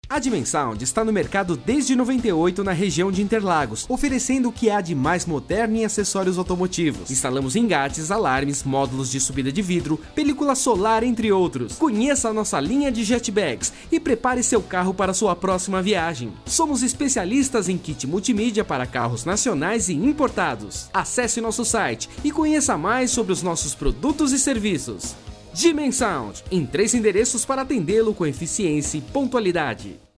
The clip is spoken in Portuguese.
A Dimensound está no mercado desde 98 na região de Interlagos, oferecendo o que há de mais moderno em acessórios automotivos. Instalamos engates, alarmes, módulos de subida de vidro, película solar, entre outros. Conheça a nossa linha de jetbags e prepare seu carro para sua próxima viagem. Somos especialistas em kit multimídia para carros nacionais e importados. Acesse nosso site e conheça mais sobre os nossos produtos e serviços. Dimensound, em 3 endereços para atendê-lo com eficiência e pontualidade.